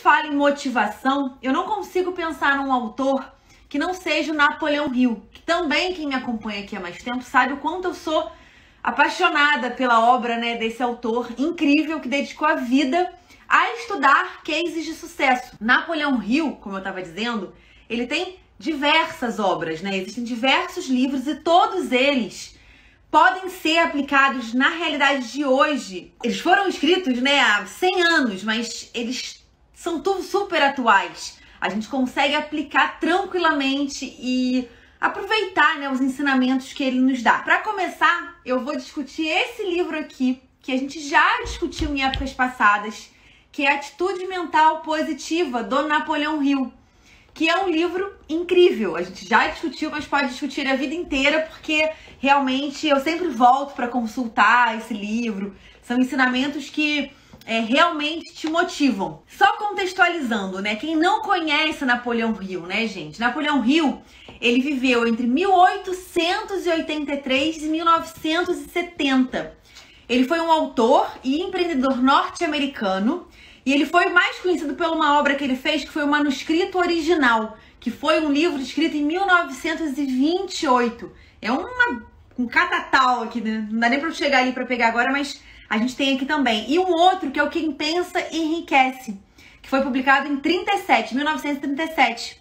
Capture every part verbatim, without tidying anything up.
fala em motivação, eu não consigo pensar num autor que não seja o Napoleão Hill, que também quem me acompanha aqui há mais tempo sabe o quanto eu sou apaixonada pela obra, né, desse autor incrível que dedicou a vida a estudar cases de sucesso. Napoleão Hill, como eu estava dizendo, ele tem diversas obras, né? Existem diversos livros e todos eles podem ser aplicados na realidade de hoje. Eles foram escritos, né, há cem anos, mas eles são tudo super atuais. A gente consegue aplicar tranquilamente e aproveitar, né, os ensinamentos que ele nos dá. Para começar, eu vou discutir esse livro aqui, que a gente já discutiu em épocas passadas, que é Atitude Mental Positiva, do Napoleão Hill, que é um livro incrível. A gente já discutiu, mas pode discutir a vida inteira, porque realmente eu sempre volto para consultar esse livro. São ensinamentos que é, realmente te motivam. Só contextualizando, né? Quem não conhece Napoleão Hill, né, gente? Napoleão Hill, ele viveu entre mil oitocentos e oitenta e três e mil novecentos e setenta. Ele foi um autor e empreendedor norte-americano. E ele foi mais conhecido por uma obra que ele fez, que foi o Manuscrito Original, que foi um livro escrito em mil novecentos e vinte e oito. É uma, um catatal aqui, né? Não dá nem para eu chegar ali para pegar agora, mas a gente tem aqui também. E um outro, que é o Quem Pensa Enriquece, que foi publicado em trinta e sete, mil novecentos e trinta e sete.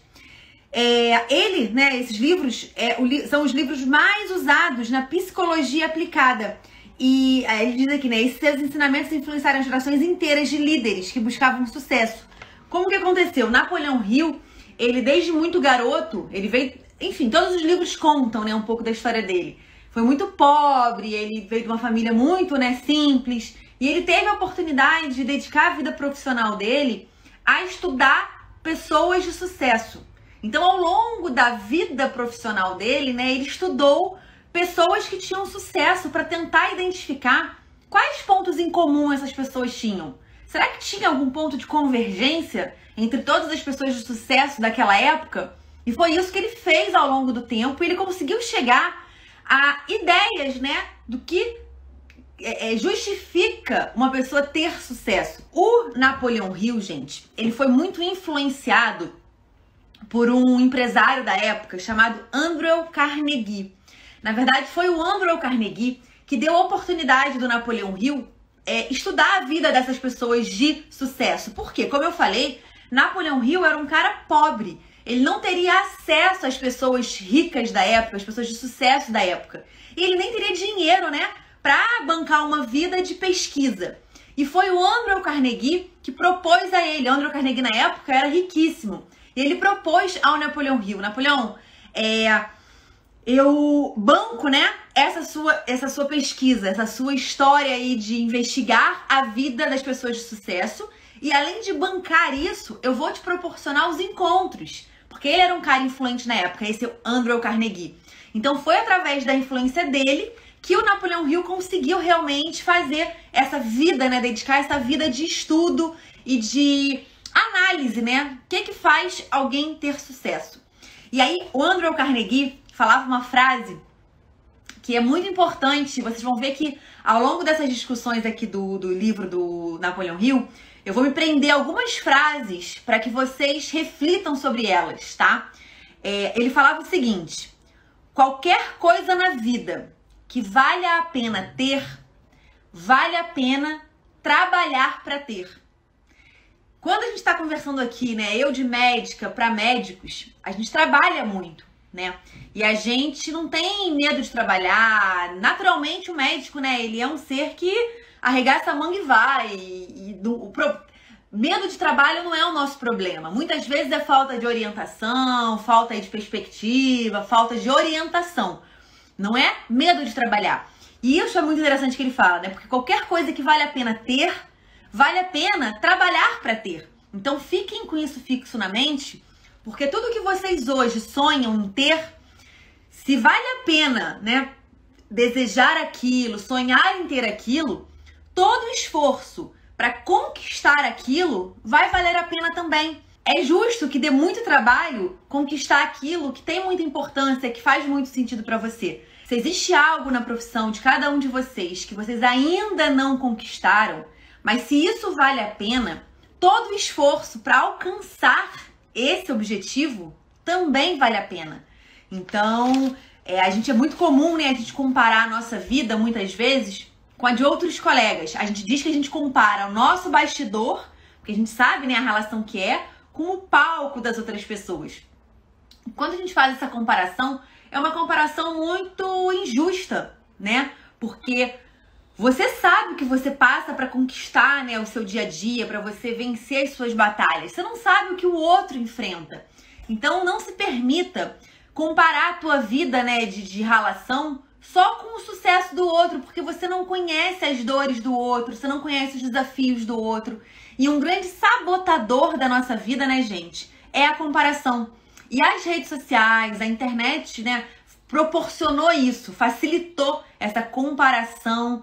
É, ele, né, esses livros é, o, são os livros mais usados na psicologia aplicada. E ele diz aqui, né, esses seus ensinamentos influenciaram gerações inteiras de líderes que buscavam sucesso. Como que aconteceu? Napoleão Hill, ele desde muito garoto, ele veio, enfim, todos os livros contam, né, um pouco da história dele. Foi muito pobre, ele veio de uma família muito, né, simples, e ele teve a oportunidade de dedicar a vida profissional dele a estudar pessoas de sucesso. Então, ao longo da vida profissional dele, né, ele estudou pessoas que tinham sucesso para tentar identificar quais pontos em comum essas pessoas tinham. Será que tinha algum ponto de convergência entre todas as pessoas de sucesso daquela época? E foi isso que ele fez ao longo do tempo, e ele conseguiu chegar a ideias, né, do que é, justifica uma pessoa ter sucesso. O Napoleão Hill, gente, ele foi muito influenciado por um empresário da época chamado Andrew Carnegie. Na verdade, foi o Andrew Carnegie que deu a oportunidade do Napoleão Hill é, estudar a vida dessas pessoas de sucesso. Por quê? Como eu falei, Napoleão Hill era um cara pobre. Ele não teria acesso às pessoas ricas da época, às pessoas de sucesso da época. E ele nem teria dinheiro, né, para bancar uma vida de pesquisa. E foi o Andrew Carnegie que propôs a ele. Andrew Carnegie, na época, era riquíssimo. E ele propôs ao Napoleão Hill: Napoleão, é... eu banco, né, essa sua, essa sua pesquisa, essa sua história aí de investigar a vida das pessoas de sucesso, e além de bancar isso, eu vou te proporcionar os encontros, porque ele era um cara influente na época, esse é o Andrew Carnegie. Então foi através da influência dele que o Napoleão Hill conseguiu realmente fazer essa vida, né, dedicar essa vida de estudo e de análise, né, o que que faz alguém ter sucesso. E aí o Andrew Carnegie falava uma frase que é muito importante. Vocês vão ver que ao longo dessas discussões aqui do, do livro do Napoleão Hill, eu vou me prender a algumas frases para que vocês reflitam sobre elas, tá? É, ele falava o seguinte: qualquer coisa na vida que vale a pena ter, vale a pena trabalhar para ter. Quando a gente está conversando aqui, né, eu de médica para médicos, a gente trabalha muito, né? E a gente não tem medo de trabalhar. Naturalmente, o médico, né, ele é um ser que arregaça a manga e vai. E, e do, o pro... medo de trabalho não é o nosso problema. Muitas vezes é falta de orientação, falta de perspectiva, falta de orientação. Não é medo de trabalhar. E isso é muito interessante que ele fala, né? Porque qualquer coisa que vale a pena ter, vale a pena trabalhar para ter. Então fiquem com isso fixo na mente, porque tudo que vocês hoje sonham em ter, se vale a pena, né, desejar aquilo, sonhar em ter aquilo, todo esforço para conquistar aquilo vai valer a pena também. É justo que dê muito trabalho conquistar aquilo que tem muita importância, que faz muito sentido para você. Se existe algo na profissão de cada um de vocês que vocês ainda não conquistaram, mas se isso vale a pena, todo o esforço para alcançar esse objetivo também vale a pena. Então, é, a gente é muito comum, né, a gente comparar a nossa vida, muitas vezes, com a de outros colegas. A gente diz que a gente compara o nosso bastidor, porque a gente sabe, né, a relação que é, com o palco das outras pessoas. Quando a gente faz essa comparação, é uma comparação muito injusta, né? Porque você sabe o que você passa para conquistar, né, o seu dia a dia, para você vencer as suas batalhas. Você não sabe o que o outro enfrenta. Então, não se permita comparar a tua vida, né, de, de relação só com o sucesso do outro, porque você não conhece as dores do outro, você não conhece os desafios do outro. E um grande sabotador da nossa vida, né, gente, é a comparação. E as redes sociais, a internet, né, proporcionou isso, facilitou essa comparação,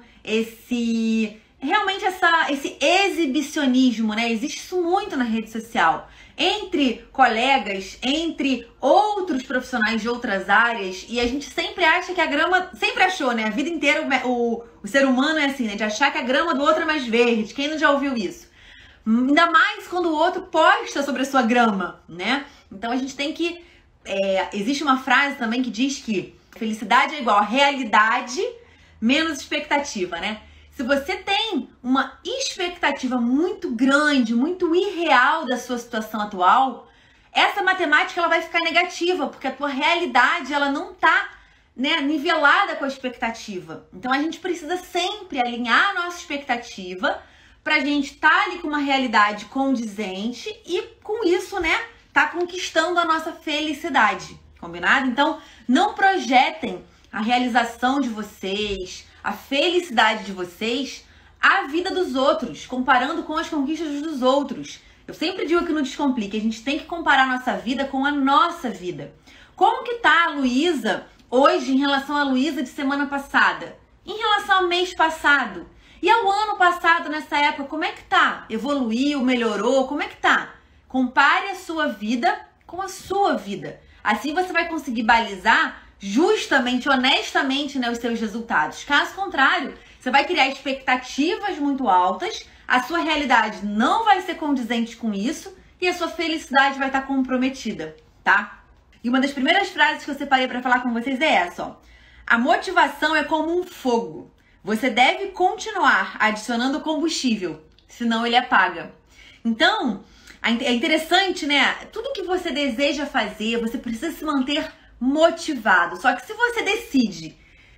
esse realmente essa, esse exibicionismo, né? Existe isso muito na rede social. Entre colegas, entre outros profissionais de outras áreas, e a gente sempre acha que a grama, sempre achou, né? A vida inteira o, o ser humano é assim, né? De achar que a grama do outro é mais verde. Quem não já ouviu isso? Ainda mais quando o outro posta sobre a sua grama, né? Então a gente tem que... É, existe uma frase também que diz que felicidade é igual a realidade menos expectativa, né? Se você tem uma expectativa muito grande, muito irreal da sua situação atual, essa matemática ela vai ficar negativa, porque a tua realidade ela não tá, né, nivelada com a expectativa. Então a gente precisa sempre alinhar a nossa expectativa pra gente estar tá ali com uma realidade condizente e com isso, né, tá conquistando a nossa felicidade, combinado? Então não projetem a realização de vocês, a felicidade de vocês, à vida dos outros, comparando com as conquistas dos outros. Eu sempre digo aqui no Descomplique, a gente tem que comparar a nossa vida com a nossa vida. Como que tá a Luísa hoje em relação à Luísa de semana passada? Em relação ao mês passado? E ao ano passado, nessa época, como é que tá? Evoluiu, melhorou? Como é que tá? Compare a sua vida com a sua vida. Assim você vai conseguir balizar justamente, honestamente, né, os seus resultados. Caso contrário, você vai criar expectativas muito altas, a sua realidade não vai ser condizente com isso e a sua felicidade vai estar comprometida, tá? E uma das primeiras frases que eu separei para falar com vocês é essa, ó. A motivação é como um fogo. Você deve continuar adicionando combustível, senão ele apaga. Então, é interessante, né? Tudo que você deseja fazer, você precisa se manter motivado. Só que se você decide,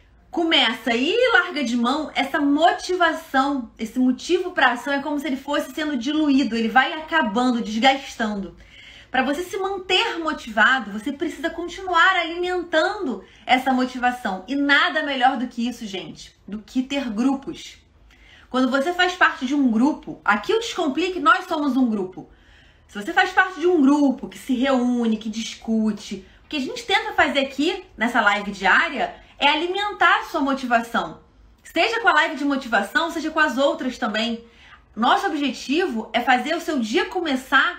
começa e larga de mão, essa motivação, esse motivo para ação é como se ele fosse sendo diluído, ele vai acabando, desgastando. Para você se manter motivado, você precisa continuar alimentando essa motivação. E nada melhor do que isso, gente, do que ter grupos. Quando você faz parte de um grupo, aqui o Descomplique, nós somos um grupo. Se você faz parte de um grupo que se reúne, que discute, o que a gente tenta fazer aqui nessa live diária é alimentar a sua motivação. Seja com a live de motivação, seja com as outras também. Nosso objetivo é fazer o seu dia começar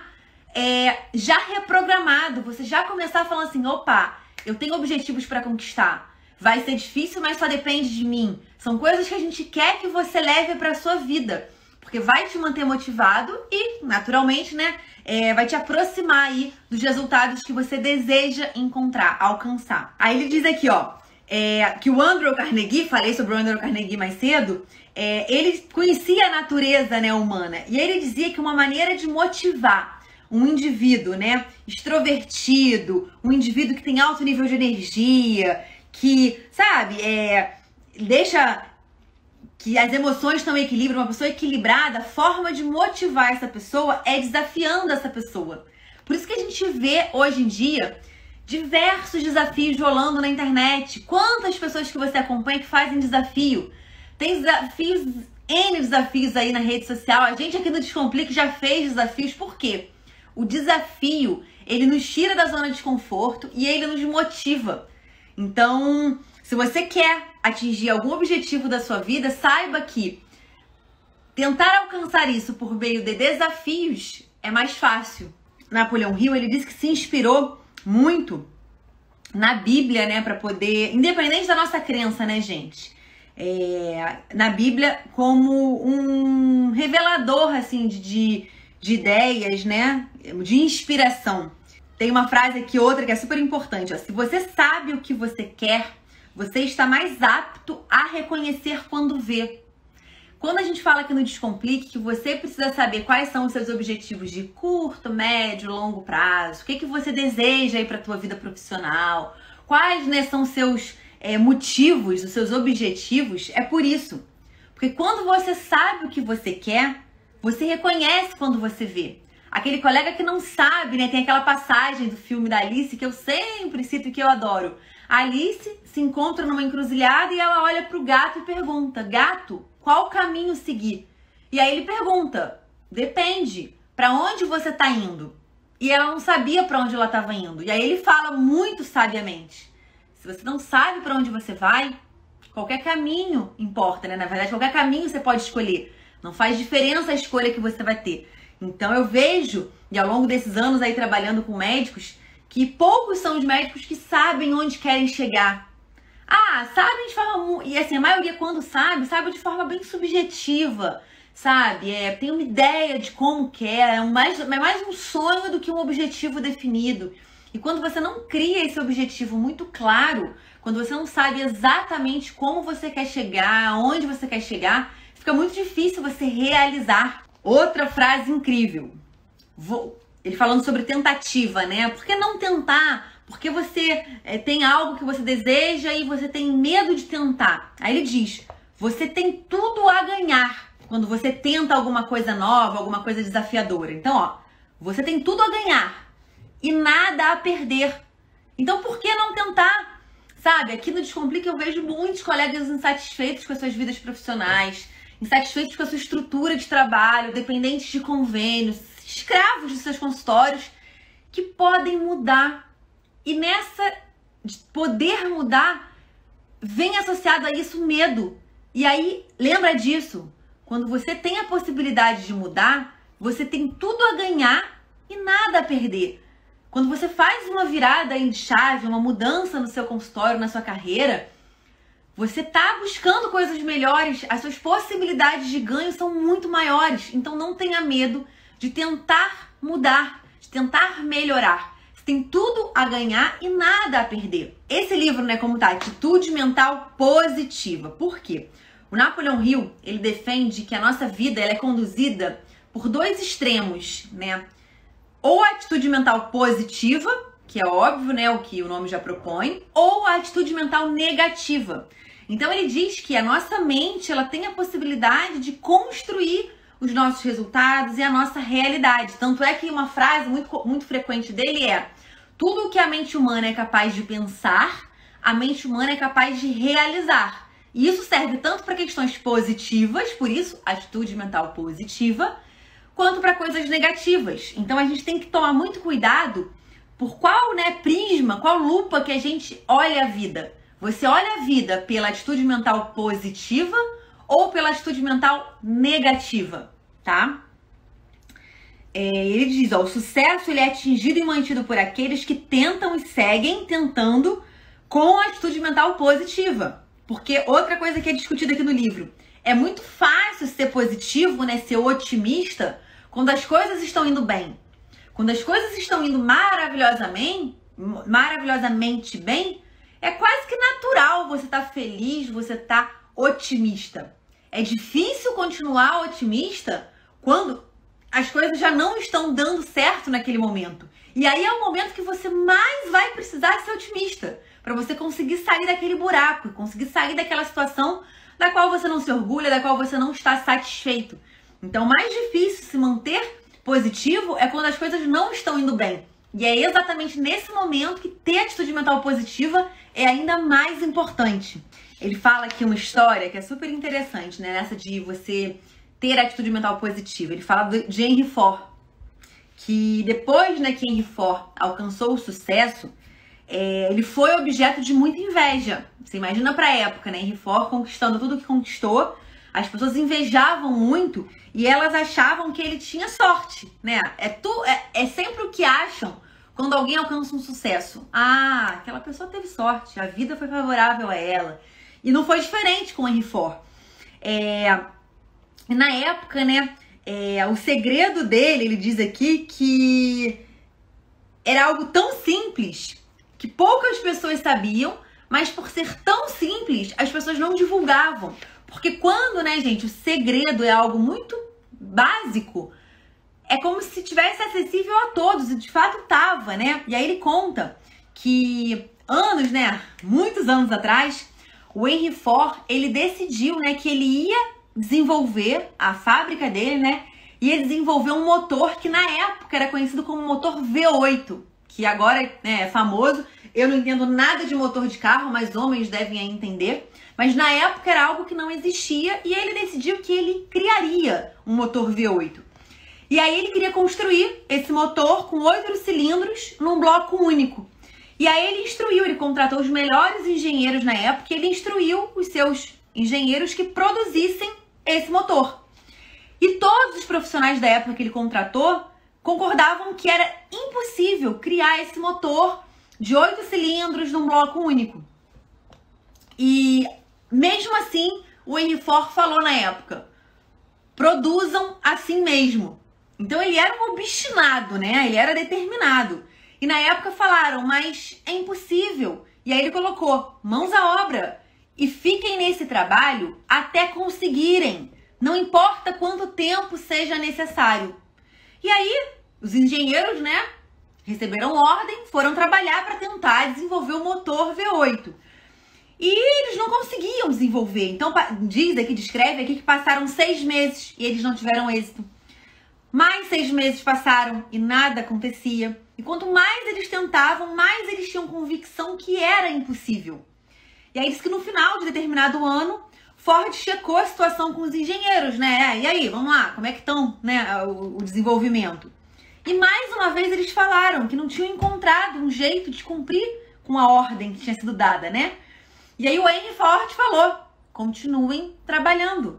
é, já reprogramado. Você já começar falando assim, opa, eu tenho objetivos para conquistar. Vai ser difícil, mas só depende de mim. São coisas que a gente quer que você leve para a sua vida. Porque vai te manter motivado e, naturalmente, né, é, vai te aproximar aí dos resultados que você deseja encontrar, alcançar. Aí ele diz aqui, ó, é, que o Andrew Carnegie, falei sobre o Andrew Carnegie mais cedo, é, ele conhecia a natureza, né, humana. E ele dizia que uma maneira de motivar um indivíduo, né, extrovertido, um indivíduo que tem alto nível de energia, que, sabe, é, deixa... que as emoções estão em equilíbrio, uma pessoa equilibrada, a forma de motivar essa pessoa é desafiando essa pessoa. Por isso que a gente vê hoje em dia diversos desafios rolando na internet. Quantas pessoas que você acompanha que fazem desafio? Tem desafios, N desafios aí na rede social. A gente aqui no Descomplique já fez desafios. Por quê? O desafio, ele nos tira da zona de conforto e ele nos motiva. Então, se você quer atingir algum objetivo da sua vida, saiba que tentar alcançar isso por meio de desafios é mais fácil. Napoleão Hill, ele disse que se inspirou muito na Bíblia, né, para poder, independente da nossa crença, né, gente, é, na Bíblia como um revelador, assim, de, de, de ideias, né? De inspiração. Tem uma frase aqui, outra, que é super importante. Ó. Se você sabe o que você quer, você está mais apto a reconhecer quando vê. Quando a gente fala aqui no Descomplique que você precisa saber quais são os seus objetivos de curto, médio, longo prazo, o que, que você deseja aí para a tua vida profissional, quais, né, são os seus é, motivos, os seus objetivos, é por isso. Porque quando você sabe o que você quer, você reconhece quando você vê. Aquele colega que não sabe, né, tem aquela passagem do filme da Alice que eu sempre cito e que eu adoro. A Alice se encontra numa encruzilhada e ela olha pro gato e pergunta: gato, qual caminho seguir? E aí ele pergunta: depende, para onde você tá indo? E ela não sabia para onde ela estava indo. E aí ele fala muito sabiamente: se você não sabe para onde você vai, qualquer caminho importa, né? Na verdade, qualquer caminho você pode escolher. Não faz diferença a escolha que você vai ter. Então eu vejo, e ao longo desses anos aí trabalhando com médicos, que poucos são os médicos que sabem onde querem chegar. Ah, sabem de forma... E assim, a maioria quando sabe, sabe de forma bem subjetiva, sabe? É, tem uma ideia de como quer, é, um mais, é mais um sonho do que um objetivo definido. E quando você não cria esse objetivo muito claro, quando você não sabe exatamente como você quer chegar, aonde você quer chegar, fica muito difícil você realizar. Outra frase incrível. Vou... Ele falando sobre tentativa, né? Por que não tentar? Porque você é, tem algo que você deseja e você tem medo de tentar. Aí ele diz: você tem tudo a ganhar quando você tenta alguma coisa nova, alguma coisa desafiadora. Então, ó, você tem tudo a ganhar e nada a perder. Então, por que não tentar? Sabe, aqui no Descomplique eu vejo muitos colegas insatisfeitos com as suas vidas profissionais, insatisfeitos com a sua estrutura de trabalho, dependentes de convênios, escravos dos seus consultórios, que podem mudar. E nessa de poder mudar, vem associado a isso medo. E aí, lembra disso. Quando você tem a possibilidade de mudar, você tem tudo a ganhar e nada a perder. Quando você faz uma virada de chave, uma mudança no seu consultório, na sua carreira, você está buscando coisas melhores, as suas possibilidades de ganho são muito maiores. Então não tenha medo de tentar mudar, de tentar melhorar. Você tem tudo a ganhar e nada a perder. Esse livro, né, como tá, Atitude Mental Positiva. Por quê? O Napoleon Hill, ele defende que a nossa vida ela é conduzida por dois extremos, né? Ou a atitude mental positiva, que é óbvio, né, o que o nome já propõe, ou a atitude mental negativa. Então ele diz que a nossa mente ela tem a possibilidade de construir os nossos resultados e a nossa realidade. Tanto é que uma frase muito, muito frequente dele é: tudo o que a mente humana é capaz de pensar, a mente humana é capaz de realizar. E isso serve tanto para questões positivas, por isso, atitude mental positiva, quanto para coisas negativas. Então a gente tem que tomar muito cuidado por qual, né, prisma, qual lupa que a gente olha a vida. Você olha a vida pela atitude mental positiva ou pela atitude mental negativa, tá? É, ele diz, ó, o sucesso ele é atingido e mantido por aqueles que tentam e seguem tentando com a atitude mental positiva. Porque outra coisa que é discutida aqui no livro, é muito fácil ser positivo, né, ser otimista, quando as coisas estão indo bem. Quando as coisas estão indo maravilhosamente, maravilhosamente bem, é quase que natural você estar feliz, você estar otimista. É difícil continuar otimista quando as coisas já não estão dando certo naquele momento. E aí é o momento que você mais vai precisar ser otimista, para você conseguir sair daquele buraco, conseguir sair daquela situação da qual você não se orgulha, da qual você não está satisfeito. Então, o mais difícil se manter positivo é quando as coisas não estão indo bem. E é exatamente nesse momento que ter atitude mental positiva é ainda mais importante. Ele fala aqui uma história que é super interessante, né? Nessa de você ter atitude mental positiva. Ele fala de Henry Ford, que depois, né, que Henry Ford alcançou o sucesso, é, ele foi objeto de muita inveja. Você imagina pra época, né? Henry Ford conquistando tudo que conquistou, as pessoas invejavam muito e elas achavam que ele tinha sorte, né? É, tu, é, é sempre o que acham quando alguém alcança um sucesso. Ah, aquela pessoa teve sorte, a vida foi favorável a ela. E não foi diferente com Henry Ford. É, na época, né, é, o segredo dele, ele diz aqui que era algo tão simples que poucas pessoas sabiam, mas por ser tão simples, as pessoas não divulgavam. Porque quando, né, gente, o segredo é algo muito básico, é como se tivesse acessível a todos, e de fato tava, né? E aí ele conta que anos, né, muitos anos atrás, o Henry Ford, ele decidiu, né, que ele ia desenvolver a fábrica dele, né, ia desenvolver um motor que na época era conhecido como motor V oito, que agora, né, é famoso. Eu não entendo nada de motor de carro, mas homens devem entender. Mas na época era algo que não existia e ele decidiu que ele criaria um motor V oito. E aí ele queria construir esse motor com oito cilindros num bloco único. E aí ele instruiu, ele contratou os melhores engenheiros na época e ele instruiu os seus engenheiros que produzissem esse motor. E todos os profissionais da época que ele contratou concordavam que era impossível criar esse motor de oito cilindros num bloco único. E mesmo assim, o Henry Ford falou na época, produzam assim mesmo. Então ele era um obstinado, né? Ele era determinado. E na época falaram, mas é impossível. E aí ele colocou, mãos à obra. E fiquem nesse trabalho até conseguirem. Não importa quanto tempo seja necessário. E aí, os engenheiros, né, receberam ordem, foram trabalhar para tentar desenvolver o motor V oito. E eles não conseguiam desenvolver. Então, diz aqui, descreve aqui que passaram seis meses e eles não tiveram êxito. Mais seis meses passaram e nada acontecia. E quanto mais eles tentavam, mais eles tinham convicção que era impossível. E aí diz que no final de determinado ano, Ford checou a situação com os engenheiros, né? E aí, vamos lá, como é que estão, né, o, o desenvolvimento? E mais uma vez eles falaram que não tinham encontrado um jeito de cumprir com a ordem que tinha sido dada, né? E aí o Henry Ford falou, continuem trabalhando.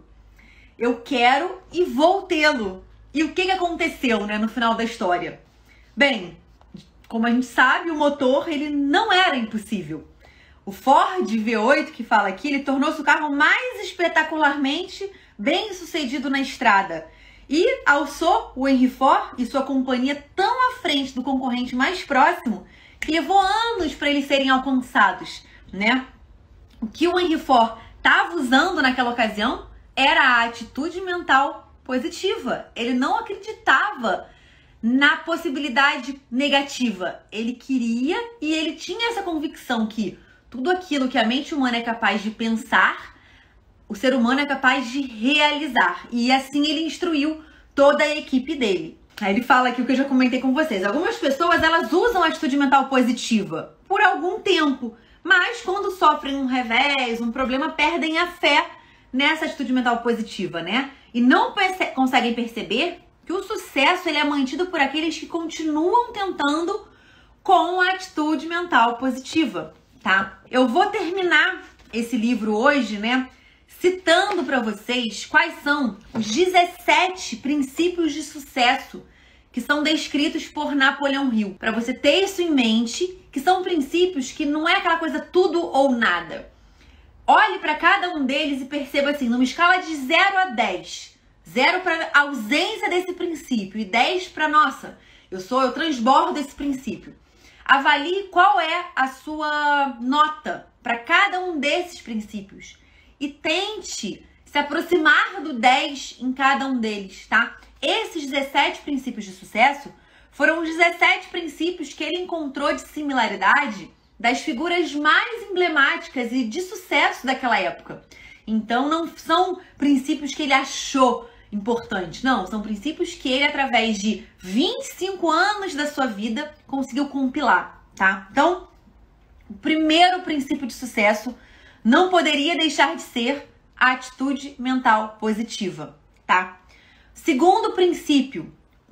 Eu quero e vou tê-lo. E o que, que aconteceu, né, no final da história? Bem, como a gente sabe, o motor ele não era impossível. O Ford V oito, que fala aqui, ele tornou-se o carro mais espetacularmente bem sucedido na estrada. E alçou o Henry Ford e sua companhia tão à frente do concorrente mais próximo que levou anos para eles serem alcançados, né? O que o Henry Ford estava usando naquela ocasião era a atitude mental positiva. Ele não acreditava na possibilidade negativa. Ele queria e ele tinha essa convicção que tudo aquilo que a mente humana é capaz de pensar, o ser humano é capaz de realizar. E assim ele instruiu toda a equipe dele. Aí ele fala aqui o que eu já comentei com vocês. Algumas pessoas, elas usam a atitude mental positiva por algum tempo, mas quando sofrem um revés, um problema, perdem a fé nessa atitude mental positiva, né? E não perce- conseguem perceber que o sucesso ele é mantido por aqueles que continuam tentando com a atitude mental positiva, tá? Eu vou terminar esse livro hoje, né, citando para vocês quais são os dezessete princípios de sucesso que são descritos por Napoleão Hill. Para você ter isso em mente, que são princípios que não é aquela coisa tudo ou nada. Olhe para cada um deles e perceba assim, numa escala de zero a dez. zero para ausência desse princípio e dez para, nossa, eu sou, eu transbordo esse princípio. Avalie qual é a sua nota para cada um desses princípios e tente se aproximar do dez em cada um deles, tá? Esses dezessete princípios de sucesso foram os dezessete princípios que ele encontrou de similaridade das figuras mais emblemáticas e de sucesso daquela época. Então não são princípios que ele achou importantes, não, são princípios que ele, através de vinte e cinco anos da sua vida, conseguiu compilar, tá? Então, o primeiro princípio de sucesso não poderia deixar de ser a atitude mental positiva, tá? Segundo princípio,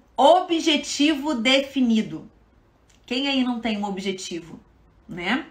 objetivo definido. Quem aí não tem um objetivo, né?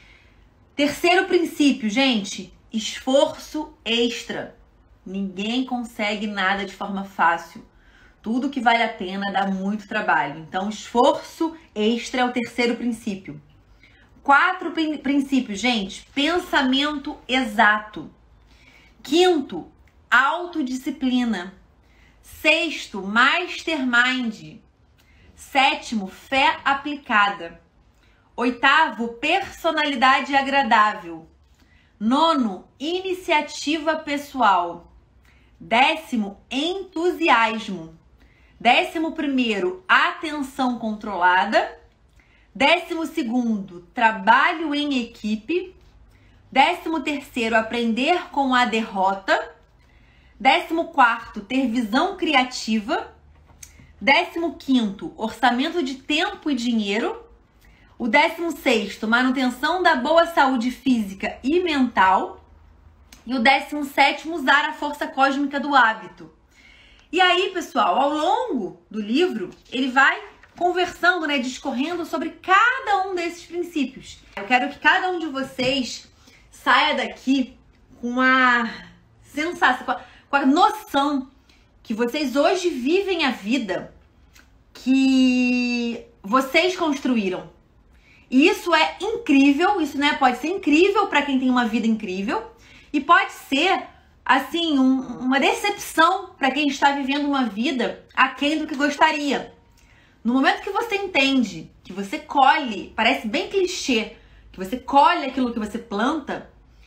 Terceiro princípio, gente, esforço extra. Ninguém consegue nada de forma fácil. Tudo que vale a pena dá muito trabalho. Então, esforço extra é o terceiro princípio. Quatro princípios, gente. Pensamento exato. Quinto, autodisciplina. Sexto, Mastermind. Sétimo, Fé aplicada. Oitavo, Personalidade agradável. Nono, Iniciativa pessoal. Décimo, Entusiasmo. Décimo primeiro, Atenção controlada. Décimo segundo, Trabalho em equipe. Décimo terceiro, Aprender com a derrota. Décimo quarto, Ter visão criativa. Décimo quinto, Orçamento de tempo e dinheiro. O décimo sexto, Manutenção da boa saúde física e mental. E o décimo sétimo, Usar a força cósmica do hábito. E aí, pessoal, ao longo do livro, ele vai conversando, né, discorrendo sobre cada um desses princípios. Eu quero que cada um de vocês saia daqui com uma sensação, com a, com a noção que vocês hoje vivem a vida que vocês construíram. E isso é incrível, isso, né, pode ser incrível para quem tem uma vida incrível e pode ser, assim, um, uma decepção para quem está vivendo uma vida aquém do que gostaria. No momento que você entende, que você colhe, parece bem clichê, que você colhe aquilo que você planta,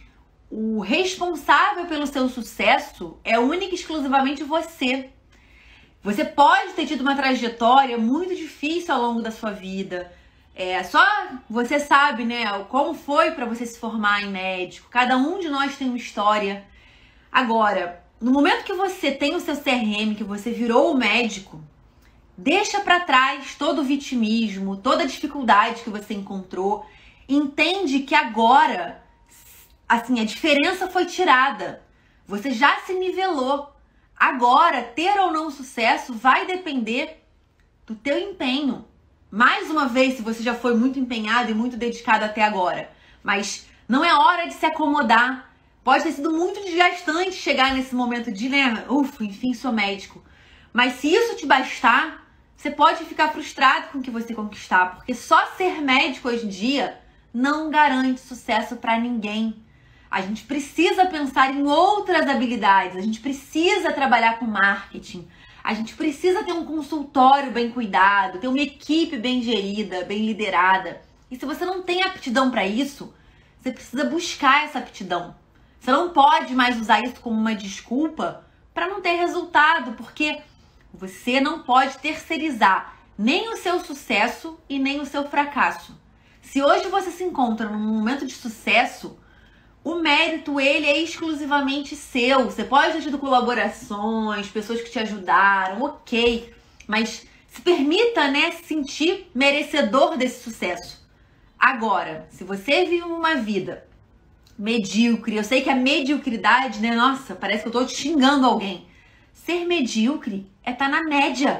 o responsável pelo seu sucesso é única e exclusivamente você. Você pode ter tido uma trajetória muito difícil ao longo da sua vida. É, só você sabe, né, como foi para você se formar em médico. Cada um de nós tem uma história. Agora, no momento que você tem o seu C R M, que você virou o médico, deixa para trás todo o vitimismo, toda a dificuldade que você encontrou. Entende que agora, assim, a diferença foi tirada. Você já se nivelou. Agora, ter ou não sucesso vai depender do teu empenho. Mais uma vez, se você já foi muito empenhado e muito dedicado até agora. Mas não é hora de se acomodar. Pode ter sido muito desgastante chegar nesse momento de, né, ufa, enfim, sou médico. Mas se isso te bastar, você pode ficar frustrado com o que você conquistar, porque só ser médico hoje em dia não garante sucesso para ninguém. A gente precisa pensar em outras habilidades, a gente precisa trabalhar com marketing, a gente precisa ter um consultório bem cuidado, ter uma equipe bem gerida, bem liderada. E se você não tem aptidão para isso, você precisa buscar essa aptidão. Você não pode mais usar isso como uma desculpa para não ter resultado, porque você não pode terceirizar nem o seu sucesso e nem o seu fracasso. Se hoje você se encontra num momento de sucesso, o mérito, ele é exclusivamente seu. Você pode ter tido colaborações, pessoas que te ajudaram, ok. Mas se permita, né, se sentir merecedor desse sucesso. Agora, se você vive uma vida medíocre, eu sei que a mediocridade, né, nossa, parece que eu tô xingando alguém. Ser medíocre é estar na média.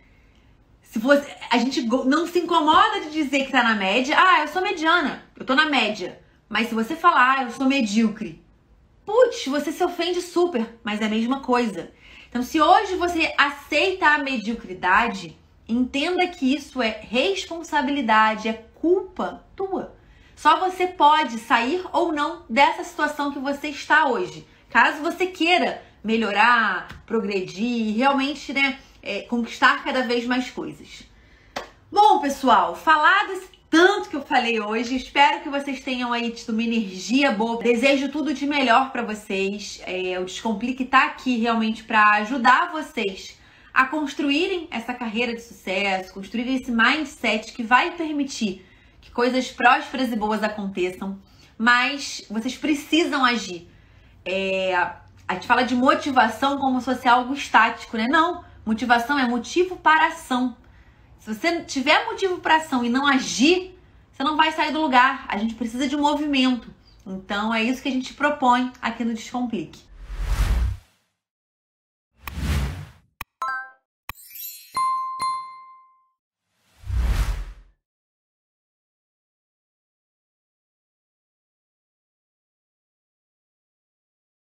Se você, a gente não se incomoda de dizer que tá na média. Ah, eu sou mediana, eu tô na média. Mas se você falar, ah, eu sou medíocre, putz, você se ofende super, mas é a mesma coisa. Então, se hoje você aceita a mediocridade, entenda que isso é responsabilidade, é culpa tua. Só você pode sair ou não dessa situação que você está hoje. Caso você queira melhorar, progredir, realmente, né, é, conquistar cada vez mais coisas. Bom, pessoal, falar desse tanto que eu falei hoje, espero que vocês tenham aí tido uma energia boa. Desejo tudo de melhor para vocês. É, o Descomplique tá aqui realmente para ajudar vocês a construírem essa carreira de sucesso, construírem esse mindset que vai permitir que coisas prósperas e boas aconteçam, mas vocês precisam agir. É, a gente fala de motivação como se fosse algo estático, né? Não, motivação é motivo para ação. Se você tiver motivo para ação e não agir, você não vai sair do lugar. A gente precisa de um movimento. Então é isso que a gente propõe aqui no Descomplique.